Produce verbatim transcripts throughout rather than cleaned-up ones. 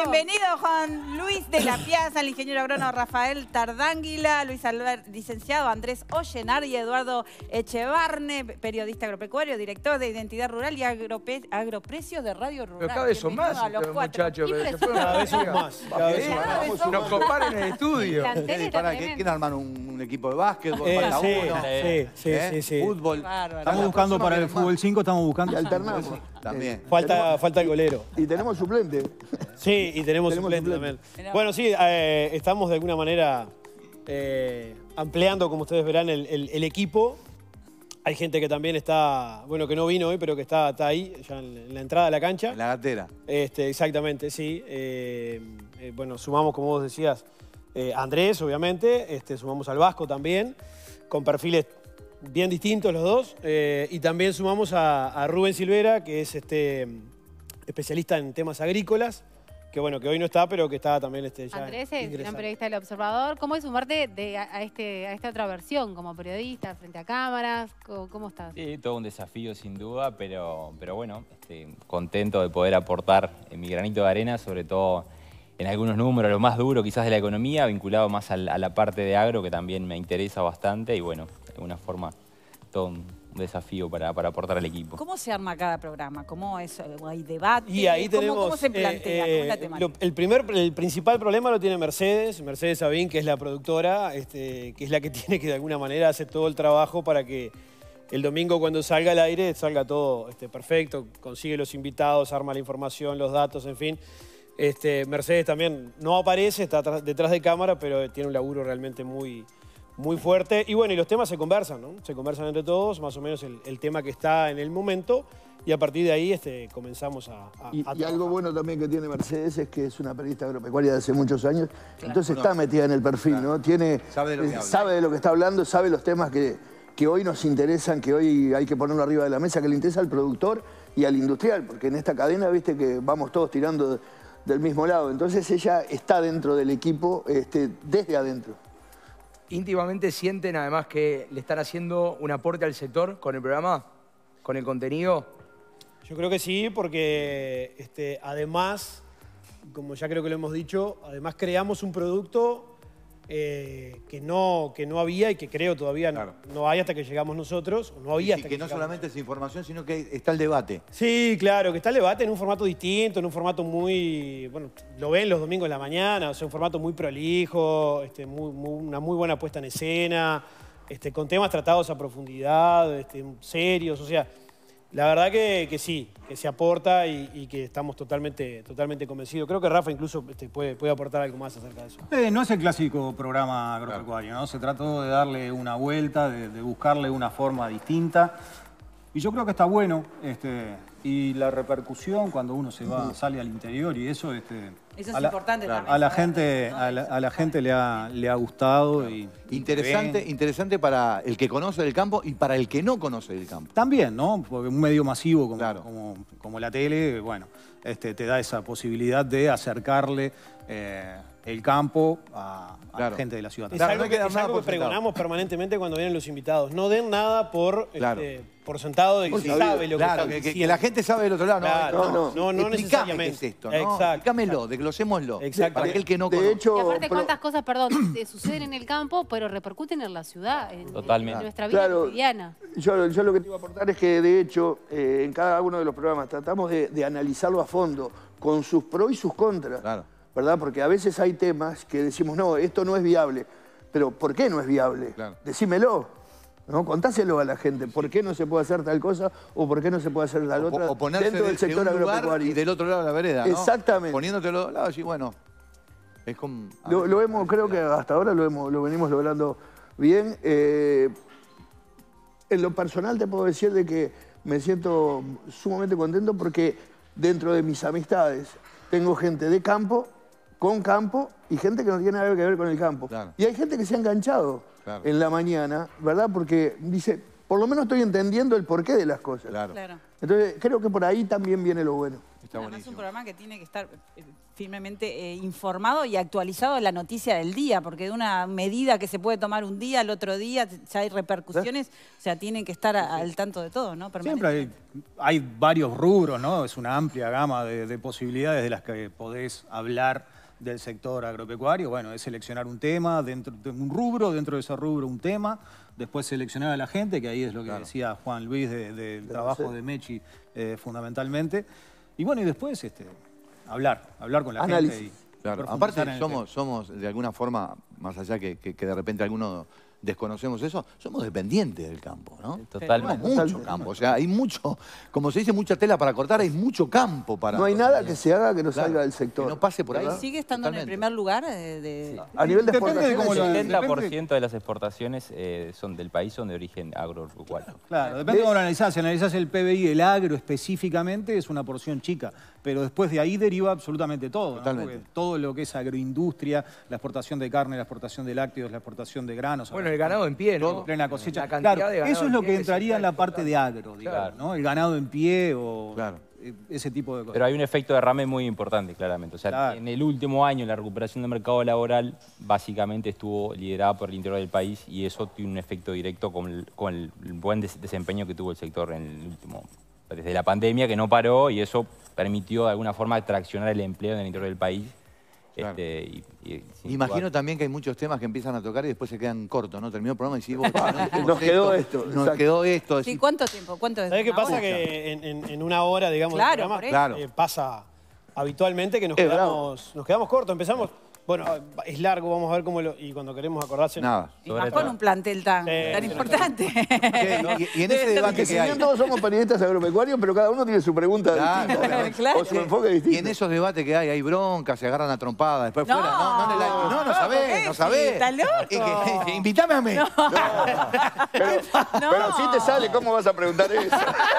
bienvenido Juan Luis de la Piazza, el ingeniero agrónomo Rafael Tardánguila, Luis Albert, licenciado Andrés Ollenar y Eduardo Echevarne, periodista agropecuario, director de Identidad Rural y Agrope Agroprecios de Radio Rural. Pero cada vez son más a los estos cuatro. muchachos. Pero se fueron Cada vez son arriba. más. Cada vez son Cada más. vez son Nos comparen en el estudio. ¿Para qué quieren armar un, un equipo de básquetbol? Eh, Falta sí, uno. sí, sí, ¿Eh? sí, sí. Fútbol. Bárbaro. Estamos buscando para el fútbol cinco, estamos buscando. Y alternamos. También. Falta, falta el golero. Y tenemos suplente. Sí, y tenemos, Tenemos suplente suplente. también. Mirá. Bueno, sí, eh, estamos de alguna manera eh, ampliando, como ustedes verán, el, el- el equipo. Hay gente que también está, bueno, que no vino hoy, pero que está, está ahí, ya en, en la entrada de la cancha. En la gatera. Este, exactamente, sí. Eh, eh, bueno, sumamos, como vos decías, eh, a Andrés, obviamente, este, sumamos al Vasco también, con perfiles bien distintos los dos, eh, y también sumamos a, a Rubén Silvera, que es este, especialista en temas agrícolas, que bueno, que hoy no está, pero que está también este, ya Andrés es gran ingresando. periodista del Observador. ¿Cómo es sumarte de, a, a este, a esta otra versión como periodista frente a cámaras? ¿Cómo, cómo estás? Sí, todo un desafío sin duda, pero, pero bueno, este, contento de poder aportar en mi granito de arena, sobre todo en algunos números, lo más duro quizás de la economía, vinculado más al- a la parte de agro, que también me interesa bastante, y bueno, de alguna forma todo un desafío para, para aportar al equipo. ¿Cómo se arma cada programa? ¿Cómo es? ¿Hay debate? Y ahí ¿Cómo, tenemos... ¿Cómo se plantea? eh, ¿Cómo es la eh, temática? lo- el, primer, el principal problema lo tiene Mercedes, Mercedes Sabín, que es la productora, este, que es la que tiene que de alguna manera hacer todo el trabajo para que el domingo cuando salga al aire salga todo este, perfecto, consigue los invitados, arma la información, los datos, en fin. Este, Mercedes también no aparece, está atrás- detrás de cámara, pero tiene un laburo realmente muy... muy fuerte. Y bueno, y los temas se conversan, ¿no? Se conversan entre todos, más o menos el, el tema que está en el momento, y a partir de ahí este, comenzamos a, a, Y, a y algo bueno también que tiene Mercedes es que es una periodista agropecuaria de hace muchos años. Entonces No. está metida en el perfil, ¿no? Tiene, Sabe de lo que eh, habla. sabe de lo que está hablando, sabe los temas que, que hoy nos interesan, que hoy hay que ponerlo arriba de la mesa, que le interesa al productor y al industrial, porque en esta cadena, viste que vamos todos tirando de- del mismo lado. Entonces ella está dentro del equipo este, desde adentro. Íntimamente sienten además que le están haciendo un aporte al sector con el programa, con el contenido. Yo creo que sí, porque este, además, como ya creo que lo hemos dicho, además creamos un producto eh, que, no, que no había y que creo todavía Claro. no, no hay hasta que llegamos nosotros, o no había Y hasta que que, no llegamos. solamente es información, sino que está el debate. Sí, claro, que está el debate en un formato distinto, en un formato muy, bueno, lo ven los domingos en la mañana, o sea, un formato muy prolijo, este, muy, muy- una muy buena puesta en escena, este, con temas tratados a profundidad, este, serios, o sea, la verdad que, que sí, que se aporta y, y que estamos totalmente, totalmente convencidos. Creo que Rafa incluso este, puede, puede aportar algo más acerca de eso. Eh, no es el clásico programa agropecuario, ¿no? Se trató de darle una vuelta, de, de buscarle una forma distinta. Y yo creo que está bueno. Este, y la repercusión cuando uno se va, sale al interior y eso... Este, Eso es a la- importante también. A la saber, gente, ¿no? a la, a la gente le ha, le ha gustado. Y, y Interesante, ven. interesante para el que conoce del campo y para el que no conoce del campo. También, ¿no? Porque un medio masivo como, Claro. como, como la tele, bueno, este, te da esa posibilidad de acercarle eh, el campo a, a Claro. la gente de la ciudad. Es Claro, algo, no hay que, que dar es nada algo por que sentado. pregonamos permanentemente cuando vienen los invitados. No den nada por, Claro. este, por sentado de que Por se sabido. sabe lo Claro, que que, están que- que diciendo. la gente sabe del otro lado. Claro, no, no, no, no, no Explícame necesariamente. qué es esto, ¿no? Exacto, Explícamelo, exacto. desglosémoslo. Exacto. Para aquel que no De conoce. hecho, Y aparte, pero- cuántas cosas, perdón, eh, suceden en el campo, pero repercuten en la ciudad, en, Totalmente. en nuestra vida Claro. cotidiana. Yo, yo lo que te iba a aportar es que, de hecho, eh, en cada uno de los programas tratamos de, de analizarlo a fondo, con sus pros y sus contras, Claro. ¿verdad? Porque a veces hay temas que decimos, no, esto no es viable. Pero, ¿por qué no es viable? Claro. Decímelo, ¿no? Contáselo a la gente. ¿Por qué no se puede hacer tal cosa o por qué no se puede hacer tal O, otra o ponerse dentro de, del sector de un lugar agropecuario? y del otro lado de la vereda, ¿no? Exactamente. Poniéndotelo al lado y bueno, es como... Lo, lo hemos, creo que hasta ahora lo, hemos, lo venimos logrando bien. Eh, en lo personal te puedo decir de que me siento sumamente contento porque dentro de mis amistades tengo gente de campo, con campo y gente que no tiene nada que ver con el campo. Claro. Y hay gente que se ha enganchado Claro. en la mañana, ¿verdad? Porque dice, por lo menos estoy entendiendo el porqué de las cosas. Claro. Claro. Entonces creo que por ahí también viene lo bueno. Está Además, es buenísimo. un programa que tiene que estar eh, firmemente eh, informado y actualizado de la noticia del día, porque de una medida que se puede tomar un día, al otro día ya hay repercusiones, o sea, tienen que estar a- al tanto de todo, ¿no? Siempre hay, hay varios rubros, ¿no? Es una amplia gama de, de posibilidades de las que podés hablar del sector agropecuario. Bueno, es seleccionar un tema, dentro de un rubro, dentro de ese rubro un tema, después seleccionar a la gente, que ahí es lo que Claro. decía Juan Luis de- del Claro, trabajo sí. de Mechi eh, fundamentalmente. Y bueno, y después este, hablar, hablar con la Análisis. gente. Y Claro. profundizar en Aparte el somos, somos de alguna forma, más allá que, que, que de repente algunos desconocemos eso, somos dependientes del campo, ¿no? Totalmente. Tenemos mucho campo, o sea, hay mucho, como se dice, mucha tela para cortar, hay mucho campo para... No hay nada que se haga que no Claro, salga del sector. que no pase por ahí. ¿verdad? ¿Sigue estando en el Totalmente. primer lugar eh, de, A nivel de Depende de exportaciones, cómo lo- El sí. setenta por depende- ciento de las exportaciones eh, son del país son de origen agropecuario. Claro, depende de cómo lo analizás. Si analizás el P B I, el agro específicamente, es una porción chica. Pero después de ahí deriva absolutamente todo. ¿no? Totalmente. Porque todo lo que es agroindustria, la exportación de carne, la exportación de lácteos, la exportación de granos. Bueno, el ganado en pie, ¿no? plena cosecha. La cantidad Claro, de ganado eso es en lo pie que que se entraría está en la parte de exportando. agro, digamos, Claro. ¿no? El ganado en pie o Claro. eh, ese tipo de cosas. Pero hay un efecto derrame muy importante, claramente. O sea, Claro. en el último año la recuperación del mercado laboral básicamente estuvo liderada por el interior del país y eso tiene un efecto directo con el, con el buen des- desempeño que tuvo el sector en el último, desde la pandemia, que no paró y eso permitió de alguna forma traccionar el empleo en el interior del país. Claro. Este, y- y, sin Imagino duda- también que hay muchos temas que empiezan a tocar y después se quedan cortos, ¿no? Terminó el programa y decís, vos, no dijimos Nos quedó esto, Nos exacto. quedó esto. Sí, decís, ¿cuánto tiempo? ¿Cuánto es? ¿Sabés qué ¿Una pasa? hora? Que en, en- en una hora, digamos, del Claro, programa, por eso. Claro. eh, pasa habitualmente que nos Es quedamos, nos quedamos cortos. Empezamos, bueno, es largo, vamos a ver cómo lo... Y cuando queremos acordarse... Nada. Y Sobre más todo. con un plantel tan, Sí, tan sí, importante. Y, y en ese Que debate si que hay... bien todos somos periodistas agropecuarios, pero cada uno tiene su pregunta Claro, distinta, ¿no? obviamente. Claro. O su enfoque Y distinto. en esos debates que hay, hay bronca, se agarran a trompadas, después No, fuera. No, no, en el aire. no, no no, sabés, Efi, no sabés. está loco. Y que- que- invítame a mí. Pero, No. pero si te sale, ¿cómo vas a preguntar eso?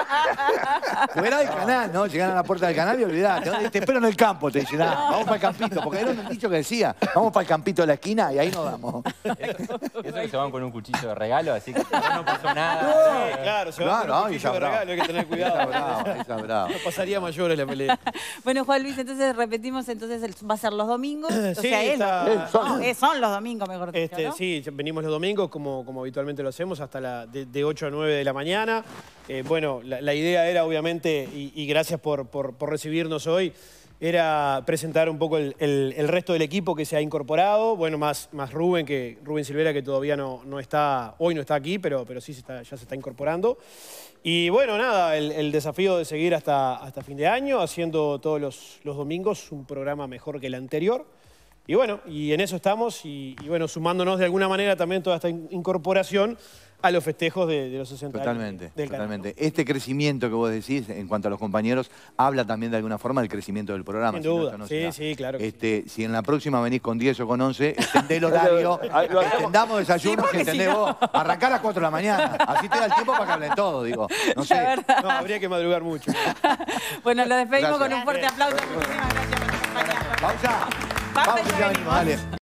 Fuera del canal, ¿no? Llegan a la puerta del canal y olvidate. ¿no? Te espero en el campo, te dicen, ah, vamos para el campito. Porque era un dicho que decía, vamos para el campito de la esquina y ahí nos damos. Eso que se van con un cuchillo de regalo, así que no pasó nada. Sí, claro, se va Claro, con un ay, cuchillo de está bravo. regalo, hay que tener Está cuidado. bravo, está bravo. No pasaría mayores la pelea. Bueno, Juan Luis, entonces repetimos, entonces el- va a ser los domingos. O Sí, sea, es está- lo- Eh, son- no, eh, son los domingos, mejor dicho, Este, ¿no? Sí, venimos los domingos como, como habitualmente lo hacemos, hasta la, de, de ocho a nueve de la mañana. Eh, bueno, la, la idea era obviamente, y, y gracias por, por- por recibirnos hoy, era presentar un poco el, el- el resto del equipo que se ha incorporado. Bueno, más, más Rubén, que, Rubén Silvera, que todavía no, no está, hoy no está aquí, pero, pero sí se está, ya se está incorporando. Y bueno, nada, el, el desafío de seguir hasta, hasta fin de año, haciendo todos los, los domingos un programa mejor que el anterior. Y bueno, y en eso estamos, y, y bueno, sumándonos de alguna manera también toda esta in- incorporación a los festejos de, de los sesenta Totalmente, años del canal. totalmente. Este crecimiento que vos decís en cuanto a los compañeros habla también de alguna forma del crecimiento del programa. Sin si no, duda, esto no sí, se da. sí, claro que Este, si en la próxima venís con diez o con once, extendé el horario, Ah, lo hacemos. extendamos desayuno, Sí, porque si entendés si no- vos, arrancá a las cuatro de la mañana. Así te da el tiempo para que hablen todo, digo. No sé. No, habría que madrugar mucho. Bueno, lo despedimos Gracias. con un fuerte aplauso. Muchísimas gracias por acompañarnos. Pausa. Pausa y Pausa y ya ya venimos, venimos. dale.